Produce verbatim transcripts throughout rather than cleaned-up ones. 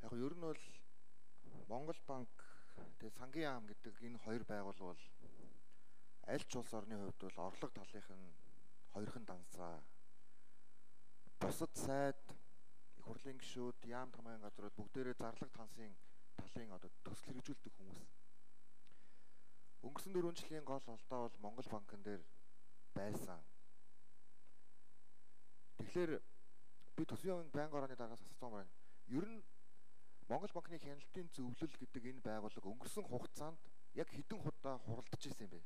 Яг ер нь бол Монгол банк тэгээ Сангийн яам гэдэг энэ хоёр байгуул бол аль ч улс орны хувьд бол орлого талынх нь хоёрхан дансаа. Бусад сайд, их хурлын гишүүд, яам тамгын газрууд бүгдээрээ зарлаг тансын талын одоо төсөл хэрэгжүүлдэг хүмүүс. Өнгөрсөн дөрвөн жилийн гол алдаа бол Монгол банкн дээр байсан. Тэгэхээр би төсвийн байнгын орооны дараагаас асуусан байна. Ер нь Монгол банкны хяналтын зөвлөл гэдэг энэ байгууллага өнгөрсөн хугацаанд яг хэдэн удаа хуралдаж ирсэн юм бэ?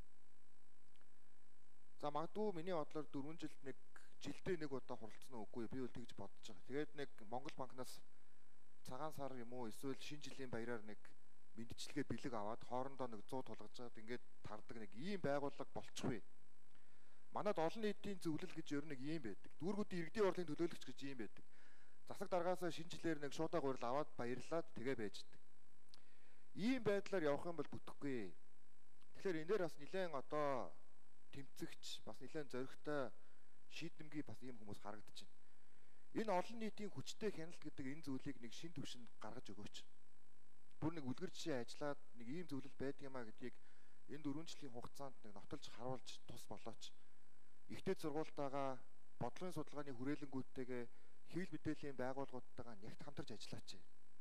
За магадгүй миний бодлоор дөрвөн жилд нэг жилдээ нэг удаа хуралдсан уу үгүй би бол тэгж бодож байгаа. Тэгээд нэг Монгол банкнаас цагаан сар юм уу эсвэл шинэ жилийн баяраар нэг мэндчилгээ бэлэг аваад хоорондоо нэг сто тулгаж чад ингээд тардаг нэг ийм байгууллага болчихвээ. Манайд олон нийтийн зөвлөл гэж ер нь нэг ийм байдаг. Дүүргүүдийн иргэдийн орлогын төлөөлөгч гэж ийм байдаг. Засаг даргаасаа шинэ жилээр нэг шуудаа гурил аваад баярлаад тэгээ байждаг. Ийм байдлаар явах юм бол бүтэхгүй. Тэгэхээр энэ дээр бас нэлээд одоо тэмцэгч бас нэлээд зоригтой шийдэмгий бас ийм хүмүүс харагдаж байна. Энэ олон нийтийн хүчтэй хяналт гэдэг энэ зүйлийг нэг шин төвшөнд гаргаж өгөөч. Бүр нэг үлгэр жишээ ажиллаад нэг ийм зөвлөл байдаг юм а гэдгийг энэ дөрвөн жилийн хугацаанд нэг нотолж харуулж тус болооч. Ихтэй сургуультайгаа бодлогын судалгааны хүрээлэнгүүдтэйгээ хэвлэл мэдээллийн байгууллагуудтайгаа нягт хамтарч ажиллаач.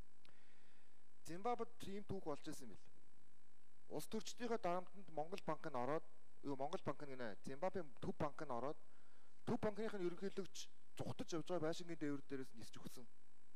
Зимбабвед ийм түүх болж исэн бил. Улс төрчдийнхөө дарамтанд Монгол банк нь ороод, юу Монгол банк нь гинэ, Зимбабвегийн төв банк нь ороод, төв банкных нь ерөнхийлөгч цухтаж явж байгаа байшингийн дээвэр дээрээс нисч өгсөн.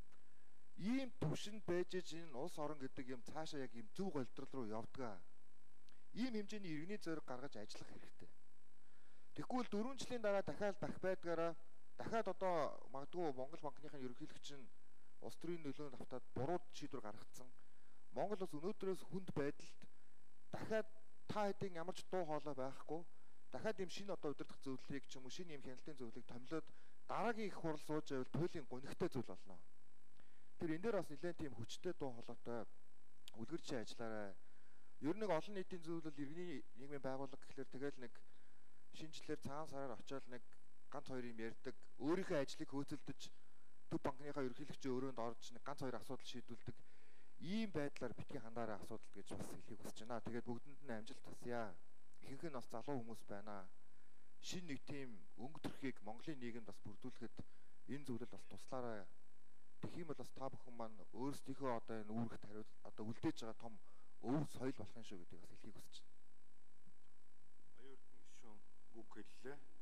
Ийм төвшөнд байж энэ улс орон гэдэг юм цаашаа яг ийм зөв голдрол руу явдгаа. Ийм хэмжээний иргэний зориг гаргаж ажиллах хэрэгтэй. Тэгэхгүй л дөрвөн жилийн дараа дахиад бах байдгаараа дахиад одоо магадгүй Монгол банкныхын ерөнхийлөгч нь улс төрийн нөлөөнд автаад буруу шийдвэр гаргацсан. Монгол улс өнөөдрөөс хүнд байдалд дахиад та хэдийн ямар ч дуу хоолой байхгүй дахиад юм шинэ одоо удирдах зөвлөлийг ч юм уу шинэ юм хяналтын зөвлөлийг томилоод дараагийн их хурл сууж байвал туйлын гонигтай зүйл болно. Тэр энэ дээр бас нэлээд тийм хүчтэй дуу хоолойтой үлгэр жишээ ажиллаарай. Ер нь нэг олон нийтийн зөвлөл иргэний нийгмийн байгууллага гэхэлэр тэгэл нэг шинжлэлээр цагаан сараар очиод нэг ганц хоёр юм ярьдаг, өөрийнхөө ажлыг хөөцөлдөж төв банкныхаа ерөнхийлөгчийн өрөөнд орж нэг ганц хоёр асуудал шийдүүлдэг. Ийм байдлаар битгий хандаараа асуудал гэж бас хэлхийг хүсэж байна. Тэгээд бүгдэнд нь амжилт тасъя. Ихэнх нь бас залуу хүмүүс байна. Шинэ нэг тийм өнгө төрхийг Монголын нийгэмд бас бүрдүүлэхэд энэ зүйлэл бас туслаарай. Тэгэх юм бол бас та бүхэн маань өөрсдийнхөө одоо энэ үүрэгт хариуц одоо үлдээж байгаа том өв соёл болох юм шүү гэдгийг бас хэлхийг хүсэж байна. Оюутан гишүүн үг хэллээ.